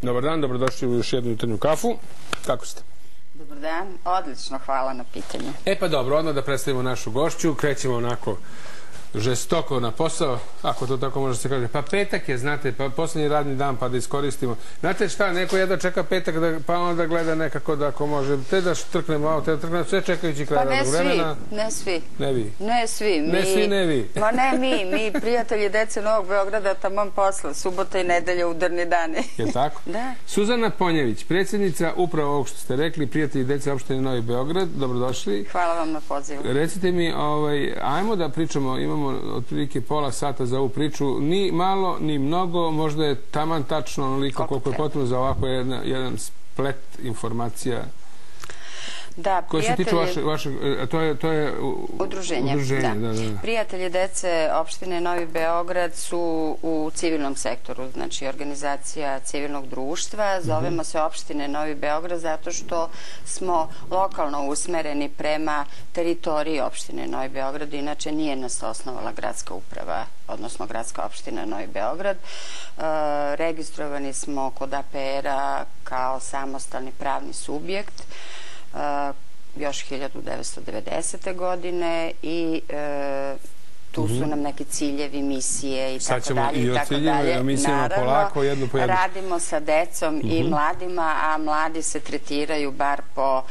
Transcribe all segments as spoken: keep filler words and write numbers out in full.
Dobar dan, dobrodošli u još jednu jutarnju kafu. Kako ste? Dobar dan, odlično, hvala na pitanju. E pa dobro, odmah da predstavimo našu gošću, krećemo onako žestoko na posao, ako to tako može se kaže. Pa petak je, znate, pa posljednji radni dan, pa da iskoristimo. Znate šta, neko jedno čeka petak, da, pa onda gleda nekako da ako može, te da štrkne malo, te da trkne, sve čekajući kraj radnog vremena. Pa ne svi, ne vi. Ne svi. Ne svi, ne vi. Ma ne mi, mi prijatelji dece Novog Beograda, tamam posla, subota i nedelja, udarni dani. Je tako? Da. Suzana Ponjević, predsjednica upravo ovog što ste rekli, prijatelji dece opštine Novi Beograd, dobrodošli. Hvala vam na pozivu. Recite mi, ovaj, ajmo da pričamo, imamo otprilike pola sata za ovu priču, ni malo, ni mnogo, možda je taman tačno onoliko koliko je potrebno za ovako jedan splet informacija. Da, koje se tiču vašeg, to je udruženje. Prijatelji dece opštine Novi Beograd su u civilnom sektoru, znači organizacija civilnog društva. Zovemo se opštine Novi Beograd zato što smo lokalno usmereni prema teritoriji opštine Novi Beograd, inače nije nas osnovala gradska uprava, odnosno gradska opština Novi Beograd. Registrovani smo kod A P R-a kao samostalni pravni subjekt još hiljadu devetsto devedesete. godine i tu su nam neki ciljevi, misije i tako dalje. I o ciljevima i o misijama polako, jednu po jednu. Radimo sa decom i mladima, a mladi se tretiraju bar po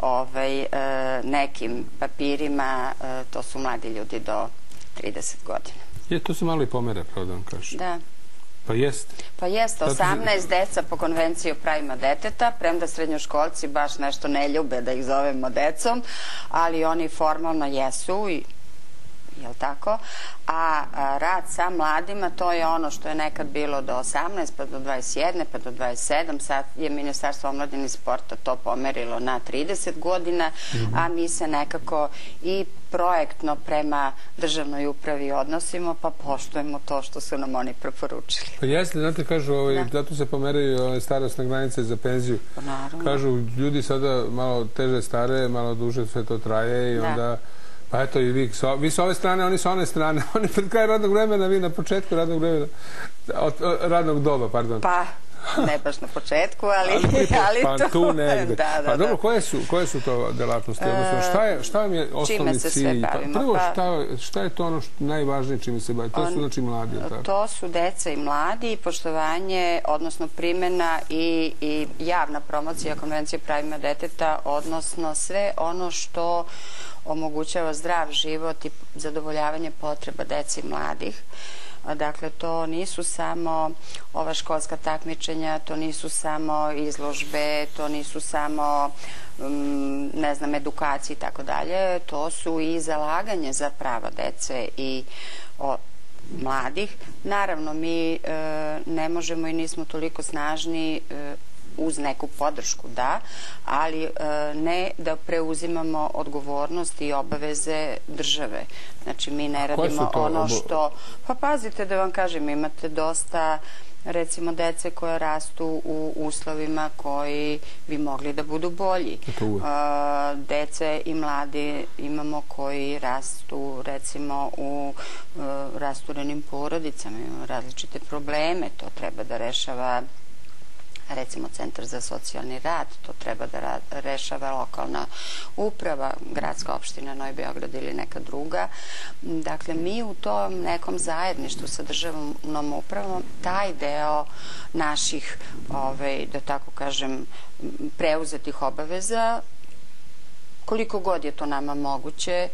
nekim papirima, to su mladi ljudi do trideset godina. Je, to se malo i pomere, pravo da vam kažem. Da. Pa jeste. Pa jeste, osamnaest deca po konvenciji o pravima deteta, premda srednjoškolci baš nešto ne ljube da ih zovemo decom, ali oni formalno jesu, jel' tako? A rad sa mladima, to je ono što je nekad bilo do osamnaest, pa do dvadeset jedne, pa do dvadeset sedam, sad je Ministarstvo omladine i sporta to pomerilo na trideset godina, a mi se nekako i projektno prema državnoj upravi odnosimo, pa poštujemo to što su nam oni preporučili. Pa jeste, znate, kažu, zato se pomeraju starosne granice za penziju. Kažu, ljudi sada malo teže stare, malo duže sve to traje i onda... Pa eto i vi, vi s ove strane, oni s one strane, oni pred kraj radnog vremena, vi na početku radnog vremena, radnog doba, pardon. Pa, ne baš na početku, ali pa tu negde. Pa dobro, koje su to delatnosti? Odnosno, šta vam je osnovni cilj? Čime se sve bavimo? Prvo, šta je to ono najvažnije čime se bavimo? To su znači mladi, ili tako? To su deca i mladi, poštovanje, odnosno primjena i javna promocija Konvencije o pravima deteta, odnosno sve ono što omogućava zdrav život i zadovoljavanje potreba dece i mladih. Dakle, to nisu samo ova školska takmičenja, to nisu samo izložbe, to nisu samo, ne znam, edukacije i tako dalje. To su i zalaganje za prava dece i mladih. Naravno, mi ne možemo i nismo toliko snažni uz neku podršku, da, ali ne da preuzimamo odgovornost i obaveze države. Znači, mi ne radimo ono što... Pa pazite da vam kažem, imate dosta, recimo, dece koja rastu u uslovima koji bi mogli da budu bolji. Dece i mladi imamo koji rastu, recimo, u rasturenim porodicama, imamo različite probleme, to treba da rešava recimo Centar za socijalni rad, to treba da rešava lokalna uprava, gradska opština Novi Beograd ili neka druga. Dakle, mi u tom nekom zajedništvu sa državnom upravom taj deo naših, da tako kažem, preuzetih obaveza, koliko god je to nama moguće,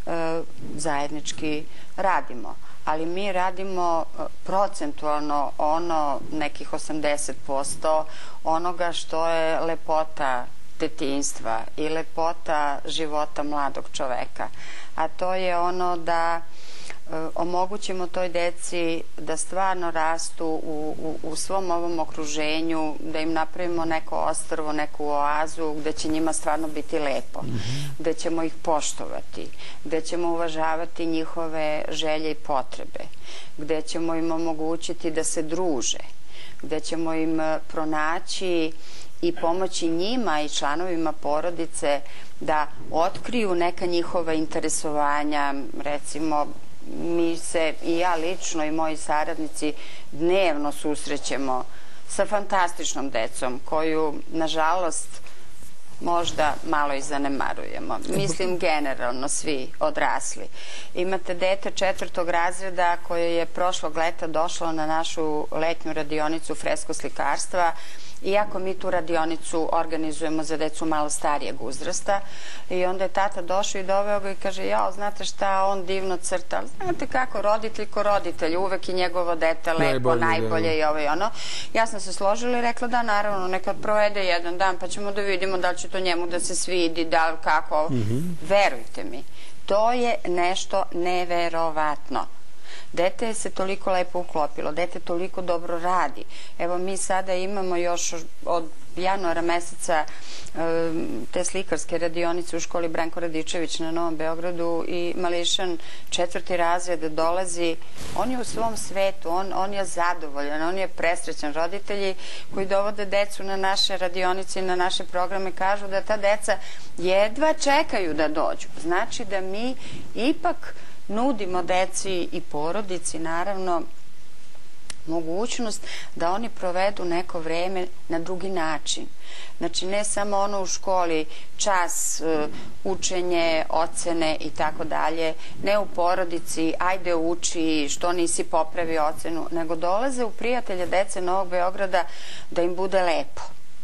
zajednički radimo. Ali mi radimo procentualno ono, nekih osamdeset posto onoga što je lepota detinjstva i lepota života mladog čoveka. A to je ono da omogućimo toj deci da stvarno rastu u svom ovom okruženju, da im napravimo neko ostrvo, neku oazu gde će njima stvarno biti lepo, gde ćemo ih poštovati, gde ćemo uvažavati njihove želje i potrebe, gde ćemo im omogućiti da se druže, gde ćemo im pronaći i pomoći njima i članovima porodice da otkriju neka njihova interesovanja. Recimo, mi se, i ja lično i moji saradnici, dnevno susrećemo sa fantastičnom decom koju, nažalost, možda malo i zanemarujemo. Mislim generalno svi odrasli. Imate dete četvrtog razreda koje je prošlog leta došlo na našu letnju radionicu fresko-slikarstva, iako mi tu radionicu organizujemo za decu malo starijeg uzrasta. I onda je tata došao i doveo ga i kaže, jao, znate šta, on divno crta. Znate kako, roditelj ko roditelj, uvek i njegovo dete lepo, najbolje i ovo i ono. Ja sam se složila i rekla da, naravno, neka provede jedan dan pa ćemo da vidimo da li će to njemu da se svidi, da li kako. Verujte mi, to je nešto neverovatno. Dete se toliko lepo uklopilo, dete toliko dobro radi. Evo, mi sada imamo još od januara meseca te slikarske radionice u školi Branko Radičević na Novom Beogradu i Mališan četvrti razred dolazi. On je u svom svetu, on je zadovoljan, on je presrećan. Roditelji koji dovode decu na naše radionice i na naše programe kažu da ta deca jedva čekaju da dođu. Znači da mi ipak nudimo deci i porodici, naravno, mogućnost da oni provedu neko vreme na drugi način. Znači, ne samo ono u školi, čas, učenje, ocene i tako dalje, ne u porodici, ajde uči, što nisi popravio ocenu, nego dolaze u prijatelje dece Novog Beograda da im bude lepo.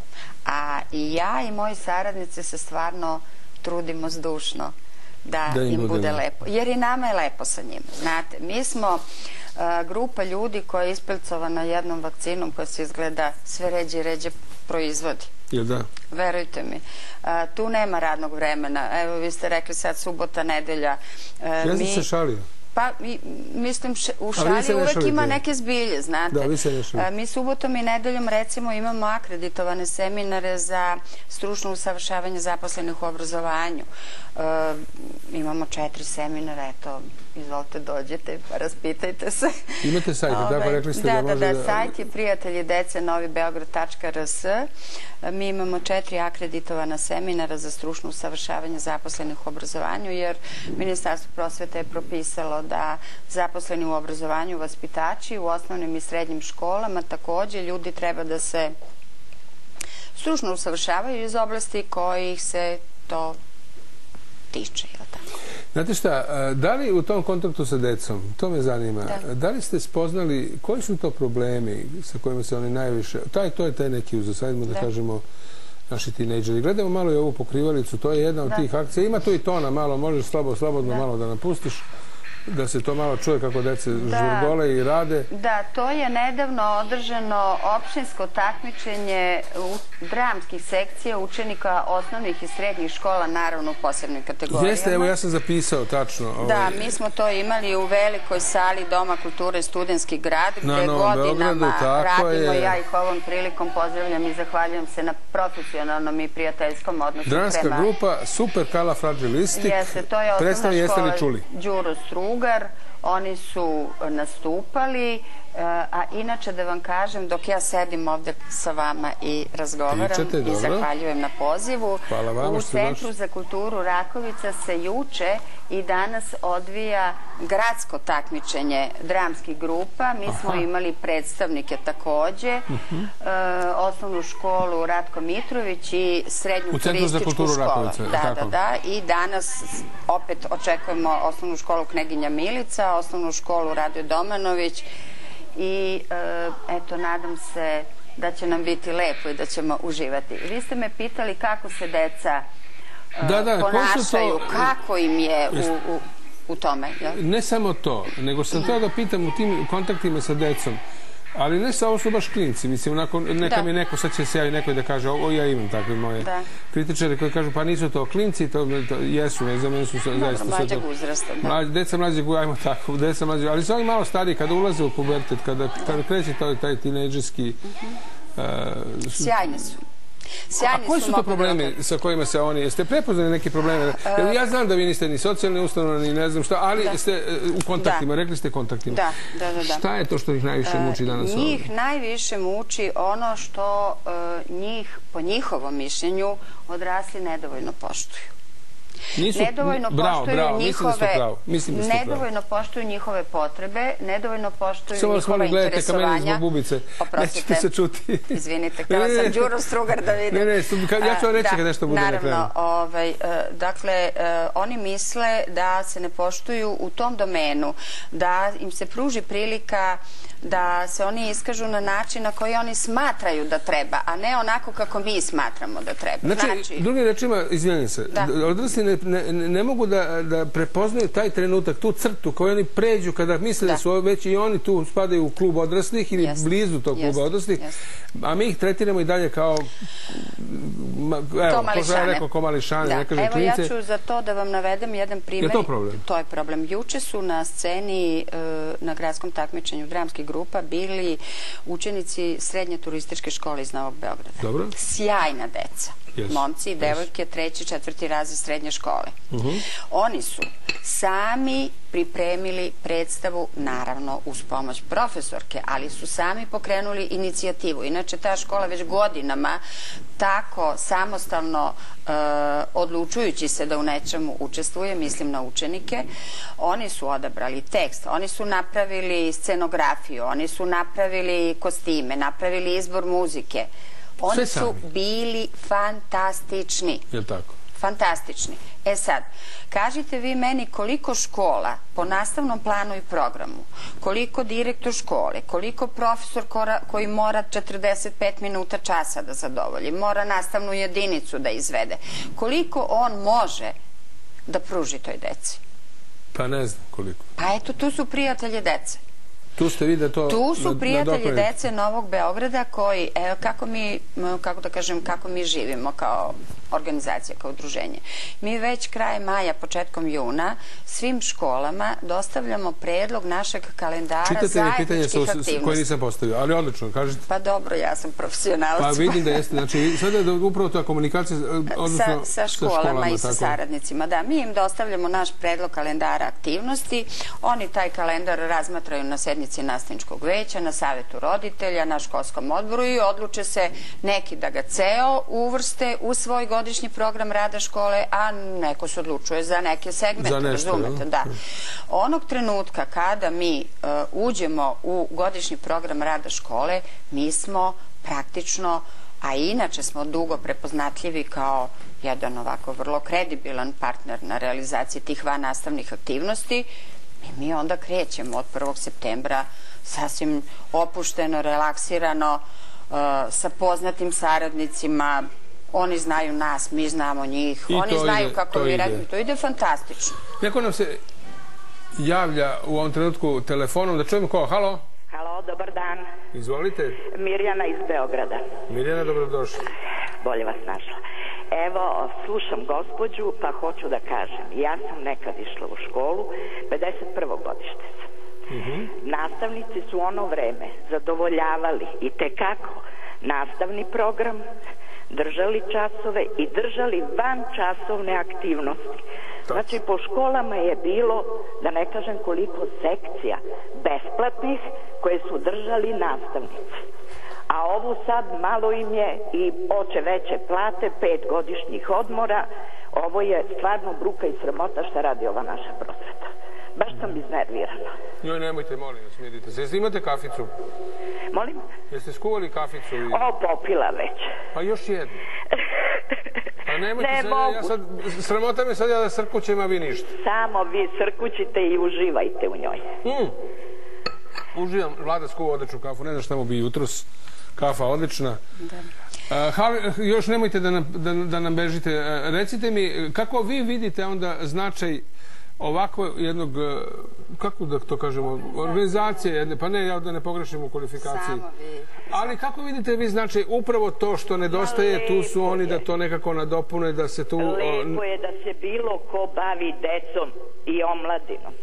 A i ja i moji saradnici se stvarno trudimo zdušno da im bude lepo. Jer i nama je lepo sa njima. Znate, mi smo grupa ljudi koja je ispilcovana jednom vakcinom koja se izgleda sve ređe i ređe proizvodi. Jel da? Verujte mi. Tu nema radnog vremena. Evo, vi ste rekli sad subota, nedelja. Ja sam se šalio. Pa, mislim, u šali uvek ima neke zbilje, znate. Da, vi se ne šalite. Mi subotom i nedeljom, recimo, imamo akreditovane seminare za stručno usavršavanje zaposlenih u obrazovanju. Imamo četiri seminara, eto, izvolite, dođete pa raspitajte se. Imate sajt, tako rekli ste da može da... Da, da, sajt je prijatelji dece novibeograd tačka r s. Mi imamo četiri akreditovana seminara za stručno usavršavanje zaposlenih u obrazovanju, jer Ministarstvo prosvete je propisalo da zaposleni u obrazovanju, vaspitači u osnovnim i srednjim školama, takođe ljudi treba da se stručno usavršavaju iz oblasti kojih se to tiče, je li tako? Znate šta, da li u tom kontaktu sa decom, to me zanima, da li ste spoznali koji su to problemi sa kojima se oni najviše, to je taj neki uzas, hajdemo da kažemo naši tinejdžeri. Gledamo malo i ovu pokrivalicu, to je jedna od tih akcija. Ima tu i tona malo, možeš slabo, slobodno malo da napustiš, da se to malo čuje kako dece žurgole i rade. Da, to je nedavno održano opštinsko takmičenje dramskih sekcija učenika osnovnih i srednjih škola, naravno u posebnim kategorijama. Jeste, evo ja sam zapisao tačno. Da, mi smo to imali u velikoj sali Doma kulture Studentski grad, gde godinama radimo. Ja ih ovom prilikom pozdravljam i zahvaljujem se na profesionalnom i prijateljskom odnosu prema... Dramska grupa Super Kalafragilistik. Jeste, to je osnovna škola Đuro Strugar. Oni su nastupali, a inače da vam kažem, dok ja sedim ovde sa vama i razgovaram i zahvaljujem na pozivu, u Centru za kulturu Rakovica se juče i danas odvija gradsko takmičenje dramskih grupa. Mi smo imali predstavnike takođe, osnovnu školu Ratko Mitrović i srednju turističku školu. Da, da, da. I danas opet očekujemo osnovnu školu Kneginja Milica, osnovnu školu Radoje Domanović i eto, nadam se da će nam biti lepo i da ćemo uživati. Vi ste me pitali kako se deca ponašaju, kako im je u tome. Ne samo to, nego sam htio da pitam u tim kontaktima sa decom, ali ne sa ovo su baš klinci, mislim, neka mi neko, sad će se javi neko da kaže, o, ja imam takve moje kritičare koji kažu, pa nisu to klinci, to jesu, ne znam, meni su zaista... Mlađeg uzrasta, da. Deca mlađeg, ajmo tako, deca mlađeg, ali su oni malo stariji, kada ulaze u pubertet, kada kreće taj tinejdžerski... Sjajni su. A koji su to problemi sa kojima se oni... Jeste prepoznali neke probleme? Ja znam da vi niste ni socijalni ustanova, ni ne znam šta, ali ste u kontaktima, rekli ste kontaktima. Da, da, da. Šta je to što ih najviše muči danas ovdje? Njih najviše muči ono što njih, po njihovom mišljenju, odrasli nedovoljno poštuju. Nedovoljno poštuju njihove, nedovoljno poštuju njihove potrebe, nedovoljno poštuju njihova interesovanja. Nećete se čuti. Izvinite, htjela sam Đuro Strugar da vidim. Ne, ne, ja ću vam reći kad nešto bude na kraju. Naravno, dakle, oni misle da se ne poštuju u tom domenu, da im se pruži prilika da se oni iskažu na način na koji oni smatraju da treba, a ne onako kako mi smatramo da treba. Znači, drugim rečima, izvijenim se, odrasli ne mogu da prepoznaju taj trenutak, tu crtu koju oni pređu kada misle da su već i oni tu spadaju u klub odraslih ili blizu tog kluba odraslih, a mi ih tretiramo i dalje kao, evo, ko je rekao, kao mališane, ne kažem klinice. Evo, ja ću za to da vam navedem jedan primjer. Je to problem? To je problem. Juče su na sceni na gradskom takmičenju dramskih grupa bili učenici srednje turističke škole iz Novog Beograda. Dobro. Sjajna deca. Momci i devojke, treći, četvrti razred srednje škole. Oni su sami pripremili predstavu, naravno uz pomoć profesorke, ali su sami pokrenuli inicijativu. Inače, ta škola već godinama tako samostalno odlučujući se da u nečemu učestvuje, mislim na učenike, oni su odabrali tekst, oni su napravili scenografiju, oni su napravili kostime, napravili izbor muzike. Oni su bili fantastični. Je li tako? Fantastični. E sad, kažite vi meni koliko škola po nastavnom planu i programu, koliko direktor škole, koliko profesor koji mora četrdeset pet minuta časa da zadovolji, mora nastavnu jedinicu da izvede, koliko on može da pruži toj deci? Pa ne znam koliko. Pa eto, tu su prijatelji dece. Tu ste vi da to... Tu su prijatelji dece Novog Beograda koji, kako mi, kako da kažem, kako mi živimo kao organizacija, kao udruženje. Mi već krajem maja, početkom juna, svim školama dostavljamo predlog našeg kalendara zajedničkih aktivnosti. Čitate mi pitanje koje nisam postavio, ali odlično, kažete. Pa dobro, ja sam profesionalac. Pa vidim da jeste, znači sada je upravo ta komunikacija, odnosno sa školama i sa saradnicima. Da, mi im dostavljamo naš predlog kalendara aktivnosti, oni taj kalendar razmatraju na sednici nastavničkog veća, na savjetu roditelja, na školskom odboru i odluče se neki da ga ceo uvrste u svoj godišnji program rada škole, a neko se odlučuje za neke segmente, razumete, da. Onog trenutka kada mi uđemo u godišnji program rada škole, mi smo praktično, a inače smo dugo prepoznatljivi kao jedan ovako vrlo kredibilan partner na realizaciji tih vannastavnih aktivnosti, i mi onda krećemo od prvog septembra sasvim opušteno, relaksirano, sa poznatim saradnicima. Oni znaju nas, mi znamo njih, oni znaju kako mi radimo. To ide fantastično. Neko nam se javlja u ovom trenutku telefonom, da čujemo ko? Halo? Halo, dobar dan. Izvolite. Mirjana iz Beograda. Mirjana, dobrodošla. Bolje vas našla. Evo, slušam gospođu, pa hoću da kažem. Ja sam nekad išla u školu, pedeset prvo godište sam. Nastavnici su ono vreme zadovoljavali i tekako nastavni program, držali časove i držali van časovne aktivnosti. Znači, po školama je bilo, da ne kažem koliko sekcija, besplatnih koje su držali nastavnici. A ovo sad malo im je i oče veće plate, pet godišnjih odmora. Ovo je stvarno bruka i sramota šta radi ova naša prosveta. Baš sam iznervirana. Joj, nemojte, molim, smirite se. Jeste imate kaficu? Molim? Jeste skuvali kaficu? O, popila već. Pa još jednu. Pa nemojte se, ja sad, sramota me sad ja da srkućem, a vi ništa. Samo vi srkućite i uživajte u njoj. Uživam, Vlada skuva odličnu kafu, ne znam šta mu bi jutros. Kafa odlična. Još nemojte da nam bežite. Recite mi, kako vi vidite onda značaj ovako jednog, kako da to kažemo, organizacije jedne, pa ne, ja da ne pogrešim u kvalifikaciji. Ali kako vidite vi značaj upravo to što nedostaje, tu su oni da to nekako nadopune, da se tu... Lepo je da se bilo ko bavi decom i omladinom.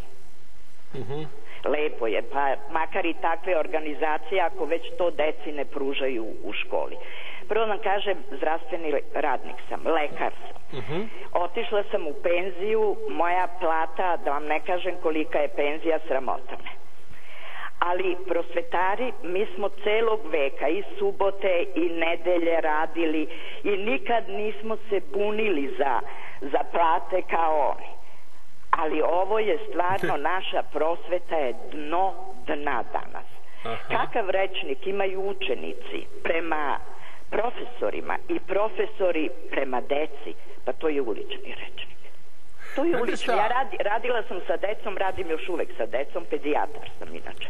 Lepo je, pa makar i takve organizacije ako već to deci ne pružaju u školi. Prvo vam kažem, zdravstveni radnik sam, lekar sam. Otišla sam u penziju, moja plata, da vam ne kažem kolika je penzija, sramota me. Ali prosvetari, mi smo celog veka i subote i nedelje radili i nikad nismo se bunili za za plate kao oni. Ali ovo je stvarno, naša prosveta je dno dna danas. Kakav rečnik imaju učenici prema profesorima i profesori prema deci, pa to je ulični rečnik. To je ulični. Ja radila sam sa decom, radim još uvek sa decom, pedijatar sam inače.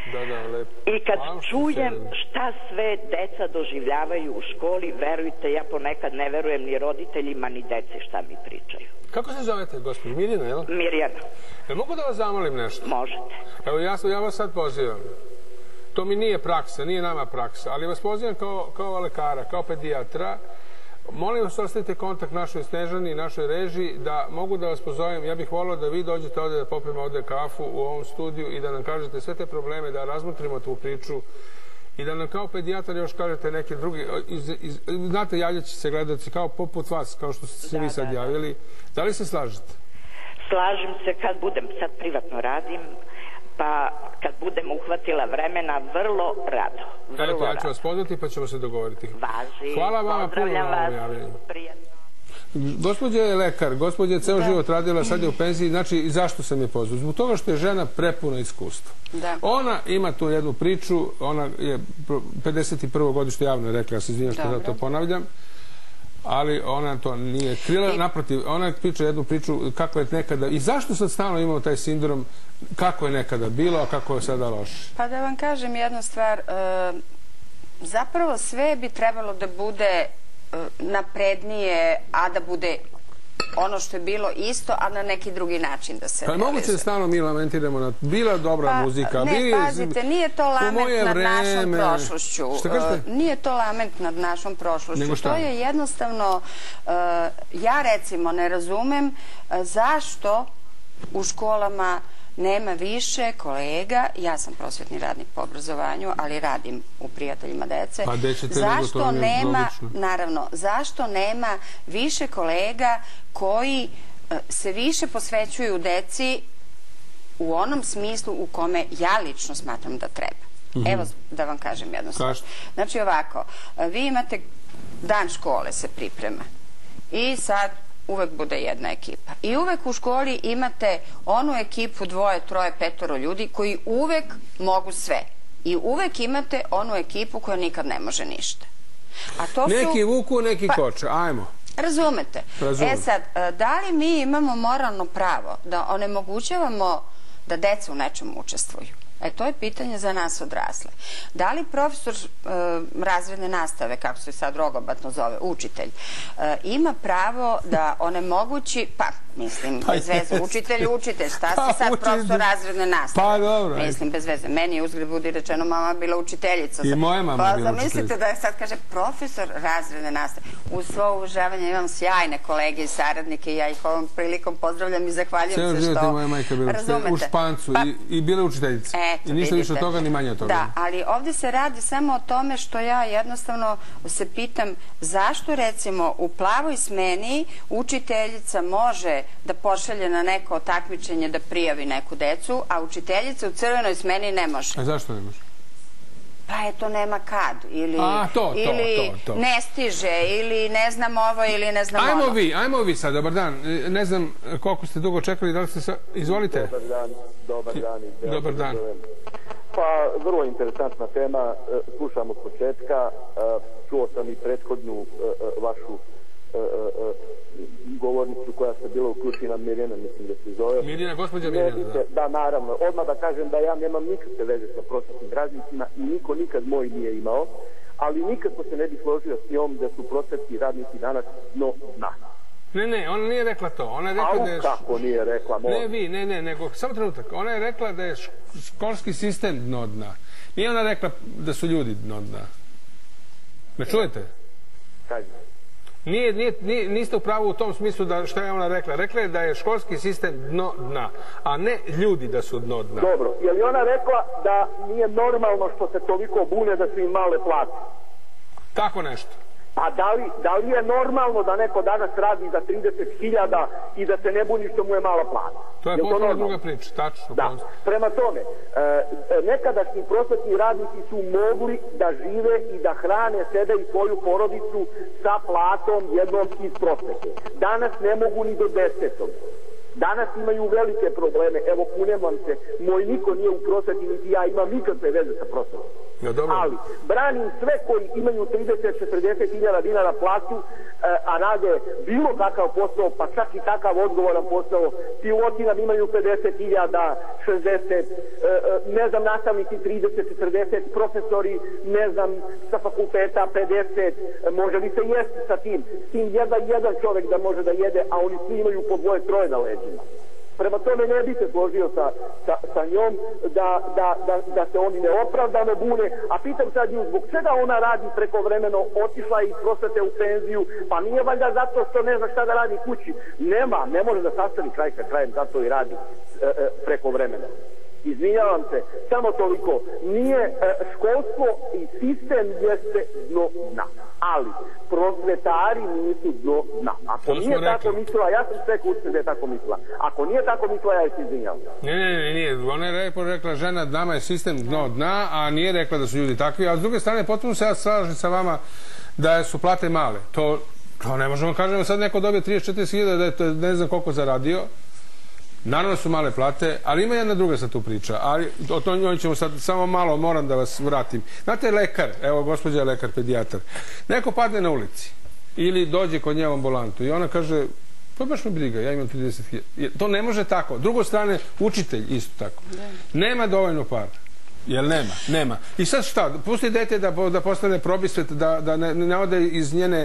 I kad čujem šta sve deca doživljavaju u školi, verujte, ja ponekad ne verujem ni roditeljima ni deci šta mi pričaju. Kako se zovete, gospođo? Mirjana, jel? Mirjana. Jel mogu da vas zamolim nešto? Možete. Evo, ja vas sad pozivam. To mi nije praksa, nije nama praksa, ali vas pozivam kao lekara, kao pedijatra. Molim vas, ostavite kontakt našoj Snežani i našoj režiji da mogu da vas pozovem. Ja bih volio da vi dođete ovde, da popijemo ovde kafu u ovom studiju i da nam kažete sve te probleme, da razmotrimo tu priču i da nam kao pedijatar još kažete neke drugi. Znate, javljaće se gledalci kao poput vas, kao što ste se vi sad javili. Da li se slažete? Slažem se kad budem, sad privatno radim, pa kad budem uhvatila vremena, vrlo rado. Eto, ja ću vas pozvati pa ćemo se dogovoriti. Važi. Hvala vama puno na ovom javljenju. Prijatno. Gospođa je lekar, gospođa je ceo život radila, sad je u penziji. Znači, zašto sam je pozvao? Zbog toga što je žena prepuna iskustva. Ona ima tu jednu priču, ona je pedeset prvo godište javno rekla, ja se izvinjam što da to ponavljam, ali ona to nije krila, naprotiv, ona priča jednu priču kako je nekada, i zašto sad stalno imamo taj sindrom kako je nekada bilo, a kako je sada loše? Pa da vam kažem jednu stvar, zapravo sve bi trebalo da bude naprednije, a da bude ono što je bilo isto, a na neki drugi način da se realizuje. Pa moguće da stalno mi lamentiramo na bila dobra muzika. Ne, pazite, nije to lament nad našom prošlošću. Nije to lament nad našom prošlošću. To je jednostavno, ja recimo ne razumem zašto u školama nema više kolega, ja sam prosvetni radnik po obrazovanju, ali radim u Prijateljima dece. Pa gde ćete nego to nije logično? Naravno, zašto nema više kolega koji se više posvećuju deci u onom smislu u kome ja lično smatram da treba? Evo da vam kažem jednu stvar. Znači ovako, vi imate dan škole se priprema i sad uvek bude jedna ekipa. I uvek u školi imate onu ekipu dvoje, troje, petoro ljudi koji uvek mogu sve. I uvek imate onu ekipu koja nikad ne može ništa. Neki vuku, neki koče. Ajmo. Razumete. E sad, da li mi imamo moralno pravo da onemogućavamo da deca u nečemu učestvuju? E, to je pitanje za nas odrasle. Da li profesor razredne nastave, kako se sad rogobatno zove, učitelj, ima pravo da onemogući, pa, mislim, bez veze, učitelj, učitelj, šta si sad profesor razredne nastave? Pa, dobro. Mislim, bez veze. Meni je uzgled budi rečeno, mama bila učiteljica. I moja mama je bila učiteljica. Pa, zamislite da sad kaže profesor razredne nastave. U svo uvažavanje imam sjajne kolege i saradnike i ja ih ovom prilikom pozdravljam i zahvaljujem se što... Ceo život je moja majka bila u Špancu i bila učiteljica. I ništa više od toga, ni manje od toga. Da, ali ovdje se radi samo o tome što ja jednostavno se pitam zašto recimo u plavoj smeni učiteljica može da pošalje na neko takmičenje da prijavi neku decu, a učiteljica u crvenoj smeni ne može. A zašto ne može? Pa eto, nema kad, ili ne stiže, ili ne znam ovo, ili ne znam ono. Ajmo vi, ajmo vi sad, dobar dan. Ne znam koliko ste dugo čekali, da li ste sad... Izvolite. Dobar dan, dobar dan. Dobar dan. Pa, vrlo interesantna tema, slušam od početka, čuo sam i prethodnu vašu govornicu koja se bila uključena, Mirjana, mislim da se zove. Mirjana, gospođa Mirjana, da. Da, naravno. Odmah da kažem da ja nemam nikakve veze sa prosvetnim radnicima i niko nikad moj nije imao, ali nikako se ne bi složio s njom da su prosvetni radnici danas dno dna. Ne, ne, ona nije rekla to. Ona je rekla da je... A kako nije rekla? Ne vi, ne, ne, nego samo trenutak. Ona je rekla da je školski sistem dno dna. Nije ona rekla da su ljudi dno dna. Ne čujete? Kaži. Niste u pravu u tom smislu da šta je ona rekla. Rekla je da je školski sistem dno dna, a ne ljudi da su dno dna. Dobro, je li ona rekla da nije normalno što se toliko bune da su im male plate? Tako nešto. Pa da li je normalno da neko danas radi za trideset hiljada i da se ne buni što mu je mala plata? To je potpuno druga priča, tačno. Da, prema tome, nekadašnji prosvetni radnici su mogli da žive i da hrane sebe i svoju porodicu sa platom jednom iz prosvete. Danas ne mogu ni do desetog. Danas imaju velike probleme. Evo, kunem vam se, moj niko nije u prosveti, niti ja imam nikakve veze sa prosvetom. Ali branim sve koji imaju trideset do četrdeset hiljada dinara platu, a rade bilo kakav posao, pa čak i takav odgovoran posao. Piloti nam imaju pedeset hiljada, šezdeset, ne znam, nastavnici trideset do četrdeset, profesori, ne znam, sa fakulteta pedeset, može li se jesti sa tim? S tim jedva jedan čovek da može da jede, a oni svi imaju po dvoje, troje na leđima. Prema tome ne bi se složio sa njom da se oni neopravdano bune, a pitam sad nju zbog čega ona radi prekovremeno, otišla je iz prosvete u penziju, pa nije valjda zato što ne zna šta da radi kući. Nema, ne može da sastavi kraj sa krajem, zato i radi prekovremeno. Izvinjavam se, samo toliko. Nije školstvo i sistem jeste dno dna, ali prosvetari nisu dno dna. Ako nije tako mislila, ja sam sve kućne da je tako mislila. Ako nije tako mislila, ja se izvinjavam. Ne, ne, ne, nije. Ona je rekla, žena, nama je sistem dno dna, a nije rekla da su ljudi takvi. A s druge strane, potpuno se ja slažem sa vama da su plate male. To ne možemo kažemo, sad neko dobije trideset do četrdeset hiljada, da je ne znam koliko zaradio. Naravno su male plate, ali ima jedna druga sad tu priča, ali o to njoj ćemo sad samo malo, moram da vas vratim. Znate, lekar, evo gospođa je lekar, pedijatar, neko padne na ulici ili dođe kod nje u ambulantu i ona kaže, pa baš me briga, ja imam trideset hiljada. To ne može tako. Drugo strane, učitelj isto tako. Nema dovoljno para. Jel nema? Nema. I sad šta? Pusti dete da postane probisvet, da ne ode iz njene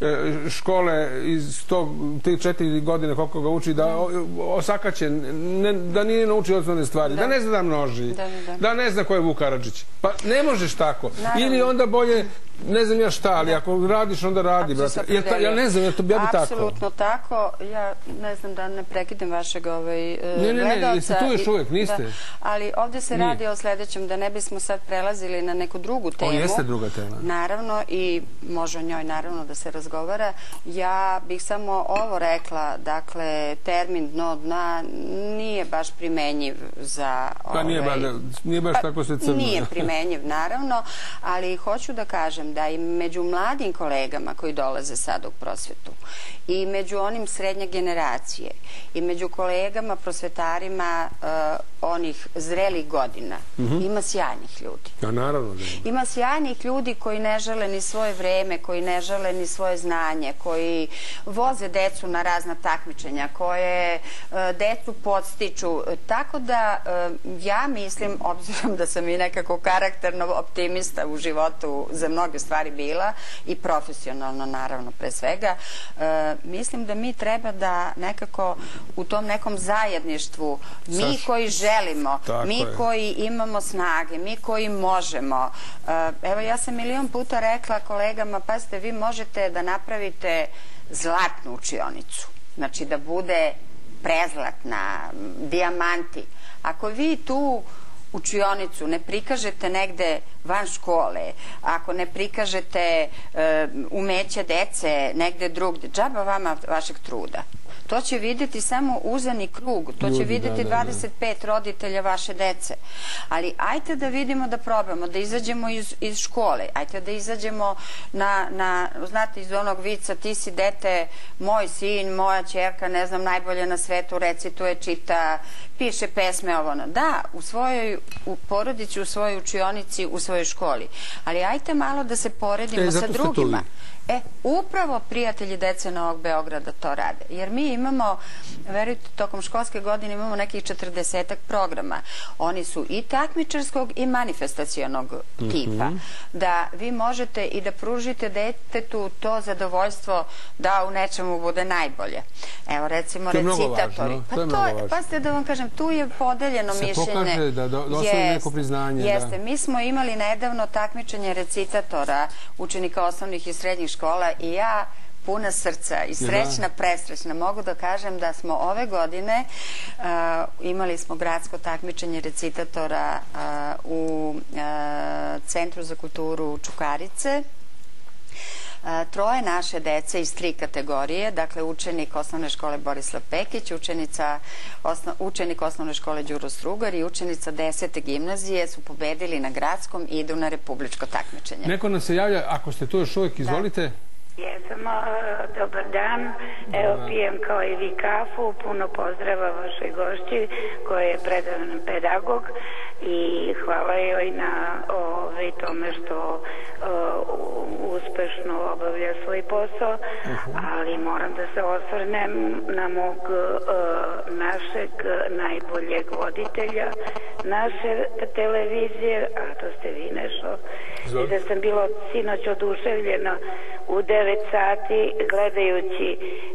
škole, iz tog, te četiri godine koliko ga uči, da osakaće, da nije nauči osnovne stvari, da ne zna da množi, da ne zna ko je Vuk Karadžić. Pa ne možeš tako. Ili onda bolje, ne znam ja šta, ali ako radiš, onda radi, brate. Ja ne znam, ja bi tako. Apsolutno tako. Ja ne znam da ne prekidem vašeg gledalca. Ne, ne, ne, jeste tu još uvek, niste. Ali ovdje se radi o sledećem, da ne bismo sad prelazili na neku drugu temu. O, jeste druga tema. Naravno, i može o njoj naravno da se razgovara. Ja bih samo ovo rekla, dakle, termin dno dna nije baš primenjiv za... Pa nije baš tako sve crno. Nije primenjiv, naravno, ali hoću da kažem da i među mladim kolegama koji dolaze sad u prosvetu i među onim srednje generacije i među kolegama prosvetarima onih zrelih godina ima sjajnih ljudi. Ja, naravno da ima. Ima sjajnih ljudi koji ne žele ni svoje vreme, koji ne žele ni svoje znanje, koji voze decu na razna takmičenja, koje decu podstiču. Tako da ja mislim, obzirom da sam i nekako karakterno optimista u životu za mnoge stvari bila i profesionalno naravno pre svega, mislim da mi treba da nekako u tom nekom zajedništvu, mi koji želimo, mi koji imamo snage, mi koji možemo. Evo, ja sam milion puta rekla kolegama, pazite, vi možete da napravite zlatnu učionicu, znači da bude prezlatna, dijamanti. Ako vi tu učionicu ne prikažete negde van škole, ako ne prikažete umeće dece negde drugde, džaba vama vašeg truda. To će vidjeti samo uzani krug, to će vidjeti dvadeset pet roditelja vaše dece. Ali ajte da vidimo, da probamo, da izađemo iz škole, ajte da izađemo na, znate, iz onog vica, ti si dete, moj sin, moja ćerka, ne znam, najbolje na svetu, recituje, čita, piše pesme, ovo ono. Da, u svojoj porodici, u svojoj učionici, u svojoj školi. Ali ajte malo da se poredimo sa drugima. E, upravo prijatelji dece Novog Beograda to rade. Jer mi imamo, verujte, tokom školske godine imamo nekih četrdesetak programa. Oni su i takmičarskog i manifestacionog tipa. Da vi možete i da pružite detetu to zadovoljstvo da u nečemu bude najbolje. Evo, recimo, recitatori. To je mnogo važno. Pazite da vam kažem, tu je podeljeno mišljenje. Se pokaže da osvoji neko priznanje. Jeste. Mi smo imali nedavno takmičenje recitatora učenika osnovnih i srednjih škola i ja puna srca i srećna, presrećna mogu da kažem da smo ove godine imali smo gradsko takmičenje recitatora u Centru za kulturu Čukarice. troje naše dece iz tri kategorije, dakle učenik osnovne škole Borislav Pekić, učenik osnovne škole Đuro Strugar i učenica desete gimnazije su pobedili na gradskom i idu na republičko takmičenje. Neko nam se javlja, ako ste tu još uvijek, izvolite. Jesam, dobar dan. Evo, pijem kao i vi kafu. Puno pozdrava vašoj gošći koja je predan pedagog i hvala joj na tome što uspešno obavlja svoj posao, ali moram da se osvrnem na mog našeg najboljeg voditelja naše televizije, a to ste vi nešto. I da sam bila sinoć oduševljena u devet sati gledajući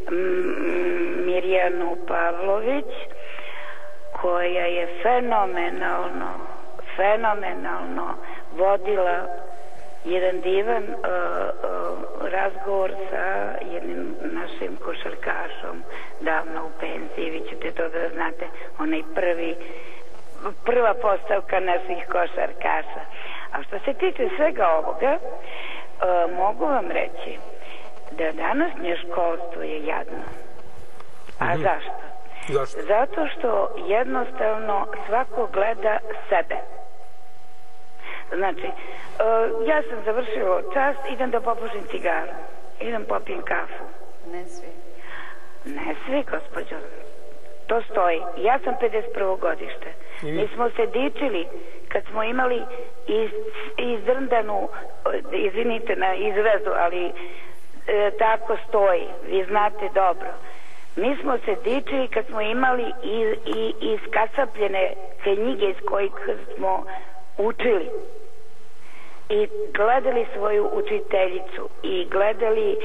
Mirjanu Pavlović, koja je fenomenalno, fenomenalno vodila jedan divan razgovor sa jednim našim košarkašom davno u penziji. Vi ćete to da znate, onaj prvi, prva postavka naših košarkaša. A što se tiče svega ovoga, mogu vam reći da današnje školstvo je jadno. A zašto? Zašto? Zato što jednostavno svako gleda sebe. Znači, ja sam završila čas, idem da popušim cigaru, idem popijem kafu. Ne svi. Ne svi, gospođo. To stoji. Ja sam pedeset prvo godište. Mi smo se dičili kad smo imali izdrndanu, izvinite na izrazu, ali tako stoji. Vi znate dobro. Mi smo se dičili kad smo imali i iskacapljene knjige iz kojih smo učili i gledali svoju učiteljicu i gledali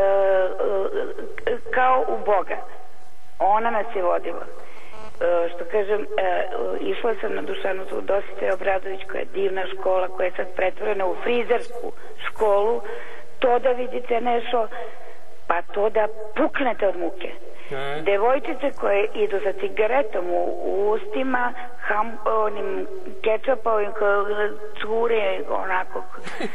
kao u Boga. Ona nas je vodila. Što kažem, išla sam na Dušanovu Dositej Obradović, koja je divna škola, koja je sad pretvorena u frizersku školu. To da vidite nešto, pa to da puknete od muke. Devojčice koje idu sa cigaretom u ustima, onim kečapovim cure, onako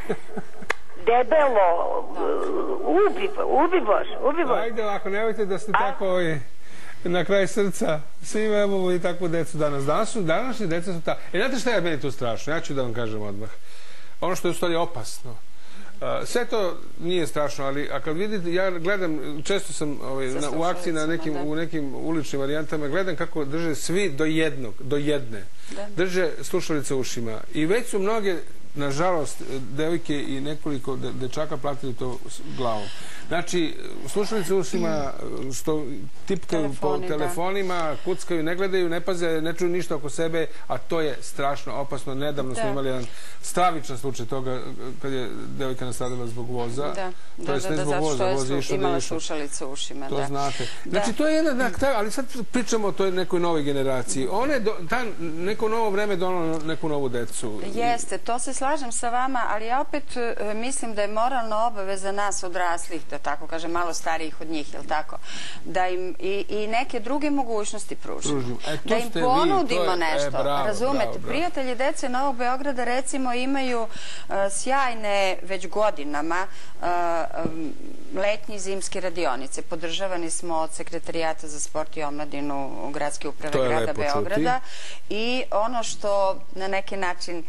debelo, ubi, ubi Bož, ubi Bož. Ajde ovako, nemojte da ste tako na kraj srca. Svi imamo i takvu decu danas. Danas su, današnje deca su ta... E, znate šta je meni tu strašno? Ja ću da vam kažem odmah. Ono što je u stvari opasno. Sve to nije strašno, ali a kad vidite, ja gledam, često sam u akciji u nekim uličnim varijantama, gledam kako drže svi do jednog, do jedne. Drže slušalice u ušima i već su mnoge, nažalost, devojke i nekoliko dečaka platili to glavom. Znači, slušalice u ušima, što tipkaju po telefonima, kuckaju, ne gledaju, ne paze, ne čuju ništa oko sebe, a to je strašno opasno. Nedavno smo imali jedan stravičan slučaj toga kad je devojka nastradala zbog voza. Da, da, zato što je imala slušalice u ušima. To znate. Znači, to je jedna, ali sad pričamo o toj nekoj novoj generaciji. Neko novo vreme donalo neku novu decu. Jeste, to se slažem sa vama, ali ja opet mislim da je moralna obaveza nas odraslih, da tako kažem, malo starijih od njih, je li tako? Da im i neke druge mogućnosti pružimo. Da im ponudimo nešto. Razumete, prijatelji dece Novog Beograda recimo imaju sjajne već godinama letnje i zimske radionice. Podržavani smo od Sekretarijata za sport i omladinu Gradske uprave grada Beograda i ono što na neki način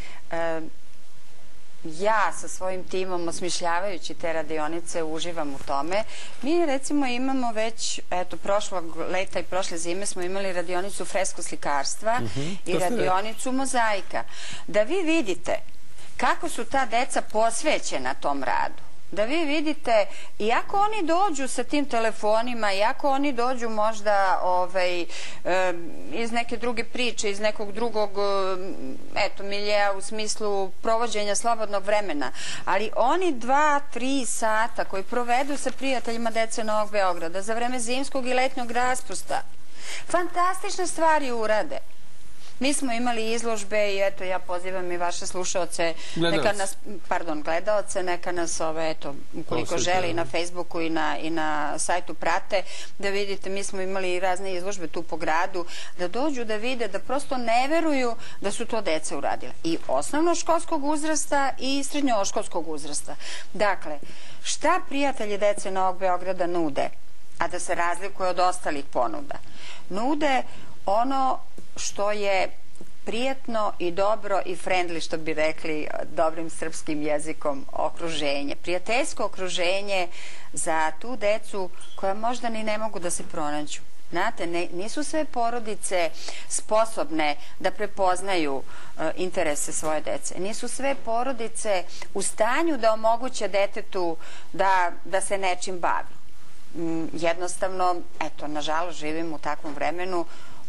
ja sa svojim timom osmišljavajući te radionice uživam u tome. Mi recimo imamo već, eto, prošlog leta i prošle zime smo imali radionicu freskoslikarstva i radionicu mozaika. Da vi vidite kako su ta deca posvećena tom radu. Da vi vidite, iako oni dođu sa tim telefonima, iako oni dođu možda iz neke druge priče, iz nekog drugog miljeja u smislu provođenja slobodnog vremena, ali oni dva, tri sata koji provedu sa prijateljima dece Novog Beograda za vreme zimskog i letnjog raspusta, fantastične stvari urade. Mi smo imali izložbe i eto, ja pozivam i vaše slušaoce, neka nas, pardon, gledaoce, neka nas, ove, eto, ukoliko želi, na Facebooku i na, i na sajtu prate, da vidite, mi smo imali razne izložbe tu po gradu, da dođu da vide, da prosto ne veruju da su to deca uradile. I osnovnoškolskog uzrasta i srednjoškolskog uzrasta. Dakle, šta prijatelji dece Novog Beograda nude, a da se razlikuje od ostalih ponuda? Nude ono što je prijetno i dobro i friendly, što bi rekli dobrim srpskim jezikom, okruženje. Prijateljsko okruženje za tu decu koja možda ni ne mogu da se pronađu. Znate, nisu sve porodice sposobne da prepoznaju interese svoje dece. Nisu sve porodice u stanju da omoguće detetu da se nečim bavi. Jednostavno, eto, nažalost, živim u takvom vremenu,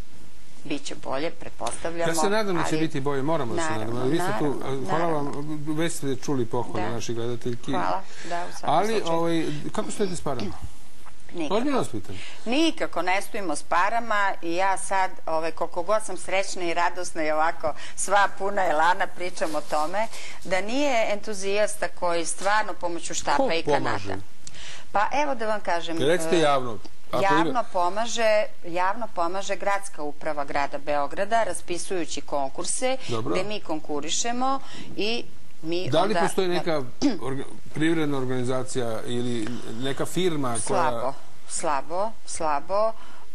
biće bolje, pretpostavljamo. Ja se nadam da će biti bolje, moramo da se nadamo. Vi ste tu, hvala vam, već ste čuli pohvale naših gledateljki. Hvala, da, u svakom slučaju. Ali, kako stojite s parama? Nikako. Nikako ne stojimo s parama i ja sad, koliko god sam srećna i radosna i ovako sva puna elana pričam o tome, da nije entuzijasta koji stvarno pomoću štapa i kanata. Ko pomaže? Pa evo da vam kažem... Recite javno. Javno pomaže, javno pomaže gradska uprava grada Beograda, raspisujući konkurse, gde mi konkurišemo i mi onda... Da li postoji neka privredna organizacija ili neka firma koja... Slabo, slabo, slabo.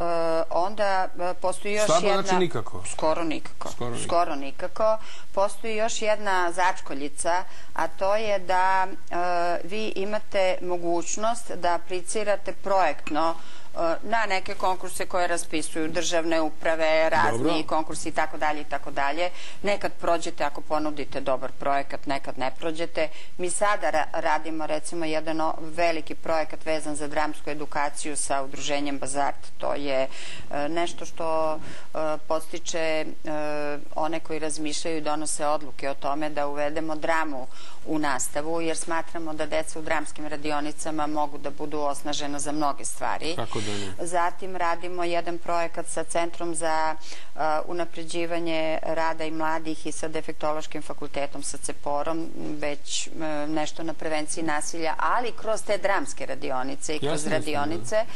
Onda postoji još jedna... Slabo znači nikako? Skoro nikako. Skoro nikako. Postoji još jedna začkoljica, a to je da vi imate mogućnost da aplicirate projektno na neke konkurse koje raspisuju državne uprave, razni konkursi i tako dalje i tako dalje. Nekad prođete ako ponudite dobar projekat, nekad ne prođete. Mi sada radimo recimo jedan veliki projekat vezan za dramsku edukaciju sa udruženjem Bazart. To je nešto što podstiče one koji razmišljaju i donose odluke o tome da uvedemo dramu u nastavu, jer smatramo da deca u dramskim radionicama mogu da budu osnažena za mnoge stvari. Zatim radimo jedan projekat sa Centrom za unapređivanje rada i mladih i sa Defektološkim fakultetom sa Ceporom, već nešto na prevenciji nasilja, ali kroz te dramske radionice i kroz radionice.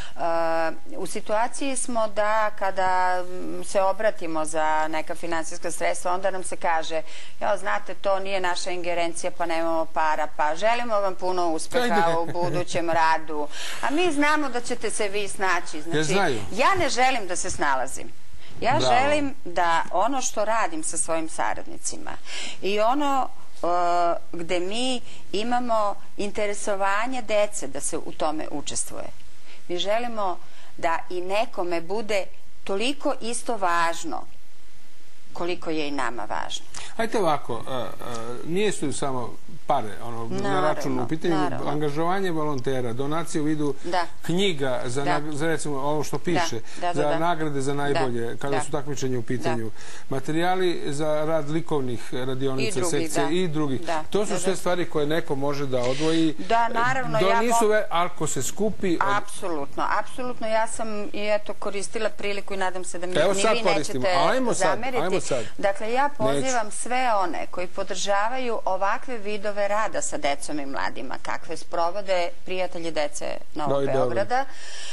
U situaciji smo da kada se obratimo za neka finansijska sredstva, onda nam se kaže, jo, znate, to nije naša ingerencija, pa nemamo para, pa želimo vam puno uspeha u budućem radu. A mi znamo da ćete se vi snaći. Znači, ja ne želim da se snalazim. Ja želim da ono što radim sa svojim saradnicima i ono gde mi imamo interesovanje dece da se u tome učestvuje. Mi želimo da i nekome bude toliko isto važno koliko je i nama važno. Hajde ovako, nije su samo pare na računu u pitanju, angažovanje volontera, donacije u vidu knjiga za recimo ovo što piše, za nagrade za najbolje, kada su takmičenje u pitanju, materijali za rad likovnih radionica, sekcije i drugih. To su sve stvari koje neko može da odvoji. Da, naravno. Ako se skupi... Apsolutno, apsolutno. Ja sam i eto koristila priliku i nadam se da mi ni vi nećete zameriti. Dakle, ja pozivam sve one koji podržavaju ovakve vidove rada sa decom i mladima, kakve sprovode prijatelji dece Novog Beograda,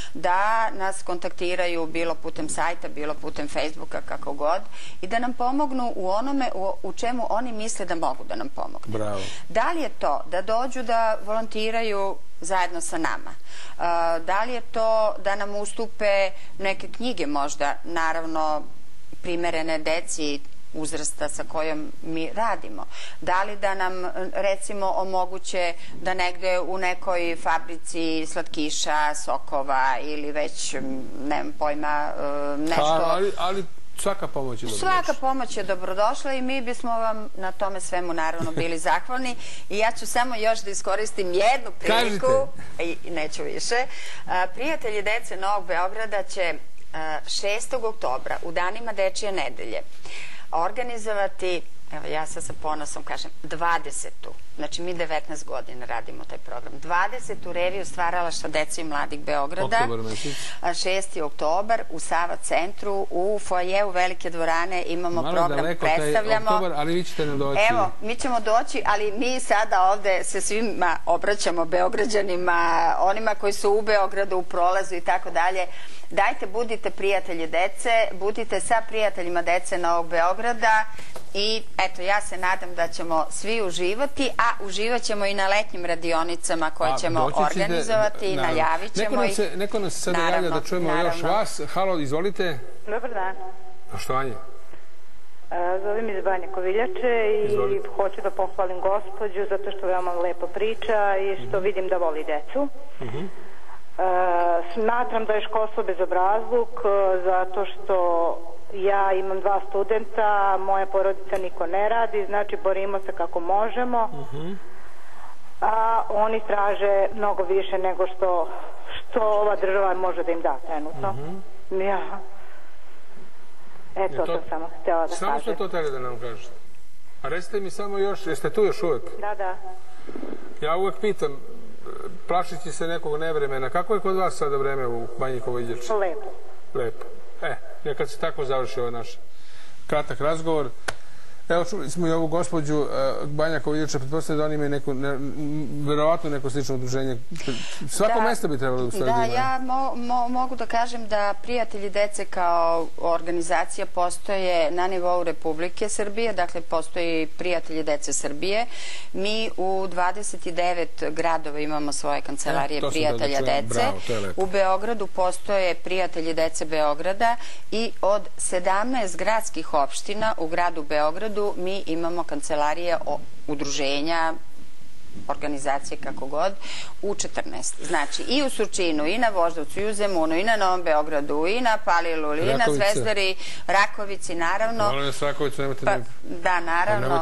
da nas kontaktiraju bilo putem sajta, bilo putem Facebooka, kako god, i da nam pomognu u onome u čemu oni misle da mogu da nam pomognu. Da li je to da dođu da volontiraju zajedno sa nama? Da li je to da nam ustupe neke knjige možda, naravno primerene deci uzrasta sa kojom mi radimo? Da li da nam, recimo, omoguće da negde u nekoj fabrici slatkiša, sokova ili već, nemam pojma, nešto... Ali svaka pomoć je dobrodošla. Svaka pomoć je dobrodošla i mi bismo vam na tome svemu naravno bili zahvalni. I ja ću samo još da iskoristim jednu priliku, i neću više. Prijatelji dece Novog Beograda će šestog oktobra u danima Dečije nedelje organizovati evo ja sad sa ponosom kažem, dvadesetu, znači mi devetnaest godina radimo taj program, dvadesetu reviju stvaralaštva dece i mladih Beograda, šesti oktobar u Sava centru, u foajeu Velike dvorane imamo program, predstavljamo. Ali vi ćete nam doći. Evo, mi ćemo doći, ali mi sada ovde se svima obraćamo, Beograđanima, onima koji su u Beogradu, u prolazu i tako dalje. Dajte, budite prijatelji dece, budite sa prijateljima dece Novog Beograda i eto, ja se nadam da ćemo svi uživati, a uživat ćemo i na letnjim radionicama koje ćemo organizovati, najavit ćemo ih. Neko nas sada javlja da čujemo još vas. Halo, izvolite. Dobar dan. Poštovanje. Zovem iz Banje Koviljače i hoću da pohvalim gospođu zato što veoma lepo priča i što vidim da voli decu. Smatram da je školstvo bezobrazluk zato što ja imam dva studenta, moja porodica niko ne radi, znači borimo se kako možemo, a oni traže mnogo više nego što što ova država može da im da trenutno. Ja. Eto, to sam htjela da kažem. Samo ste to teli da nam kažete. A recite mi samo još, jeste tu još uvek? Da, da. Ja uvek pitam, plašići se nekog nevremena, kako je kod vas sada vreme u Banji Koviljači? Lepo. Lepo. E, nekad se tako završi ovaj naš kratak razgovor. Evo, čuli smo i ovu gospođu Banja Koviljača, pretpostavljam da oni imaju neko, verovatno neko slično udruženje. Svako mesto bi trebalo u stvari da imaju. Da, ja mogu da kažem da Prijatelji dece kao organizacija postoje na nivou Republike Srbije, dakle postoji Prijatelji dece Srbije. Mi u dvadeset devet gradova imamo svoje kancelarije Prijatelja dece. U Beogradu postoje Prijatelji dece Beograda i od sedamnaest gradskih opština u gradu Beogradu mi imamo kancelarije udruženja, organizacije kako god, u četrnaest. Znači i u Surčinu, i na Voždovcu, i u Zemunu, i na Novom Beogradu, i na Paliluli, i na Zvezdari, Rakovici, naravno. Molim vas, Rakovicu nemojte da... Da, naravno,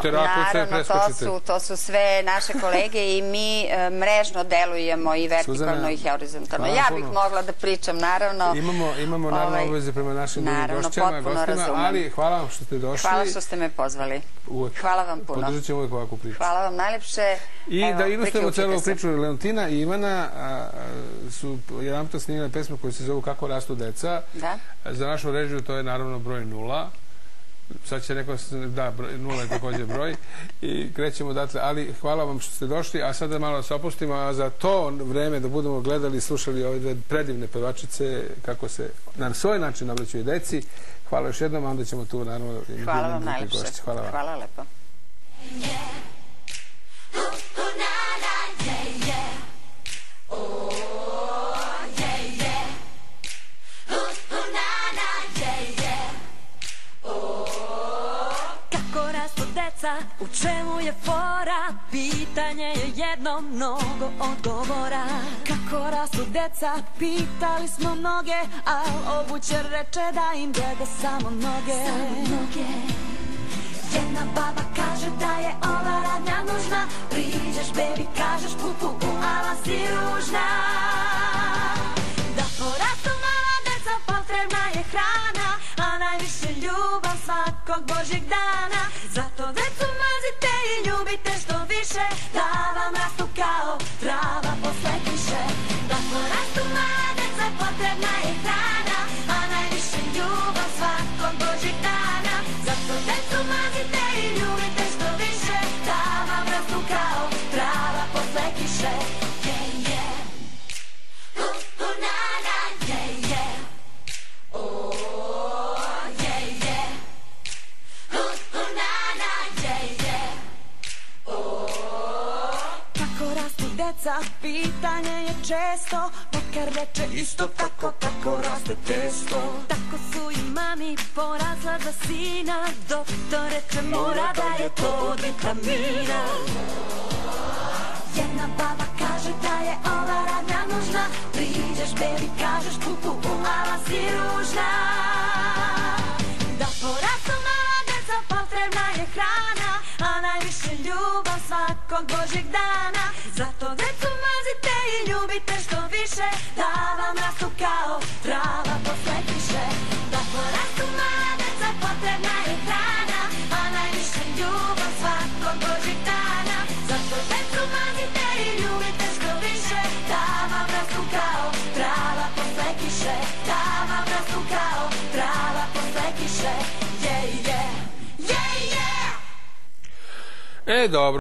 to su sve naše kolege i mi mrežno delujemo i vertikalno i horizontalno. Ja bih mogla da pričam, naravno. Imamo naravno obaveze prema našim gošćama, gostima, ali hvala vam što ste došli. Hvala što ste me pozvali. Hvala vam puno. Podržat ćemo uvijek ovakvu priču. Hvala vam najlepše. I da ilustrujemo celu priču, Leontina i Ivana su jedan puta snimile pesmu koju se zovu Kako rastu deca. Za našu režiju to je naravno broj nula. Sad će neko, da, nula je također broj. I krećemo odatle, ali hvala vam što ste došli, a sada malo se opustimo, a za to vreme da budemo gledali i slušali ove dve predivne pevačice kako se na svoj način obraćaju deci. Hvala još jednom, a onda ćemo tu naravno... Hvala vam najlepše. Hvala lepo. Kako rastu deca, u čemu je fora? Pitanje je jedno, mnogo odgovora. Kako rastu deca, pitali smo mnoge, al obućer reče da im gleda samo noge. Jedna baba kaže da je ova radnja nužna, priđeš bebi, kažeš pupu, ala si ružna. Da porastu mala deca, potrebna je hrana, a najviše ljubav svakog božjeg dana. Zato decu mazite i ljubite što više, da vam rastu kao trava posle kiše. Da porastu mala deca, potrebna je hrana, a najviše ljubav svakog božjeg dana. Zato decu mazite i ljubite što više, da vam rastu kao trava posle kiše. Yeah, yeah. Uh, uh, na, na, yeah, yeah. Oh, yeah, yeah. Uh, uh, na, na, yeah, yeah. Oh. Kako rastu deca, pitanje je često, pokar reče isto tako kako raste testo. Tako su i mami porazla za sina, doktor reče mora da je to od vitamina. Jedna baba kaže da je ova radnja nužna, priđeš bebi, kažeš pupu, ala si ružna. Da porastu mala deca, potrebna je hrana, a najviše ljubav svakog božjeg dana. Zato decu mazite i ljubite što više, da vam rastu kao trava posle kiše. Da porastu mala deca, potrebna je hrana, a najviše ljubav E, dobro.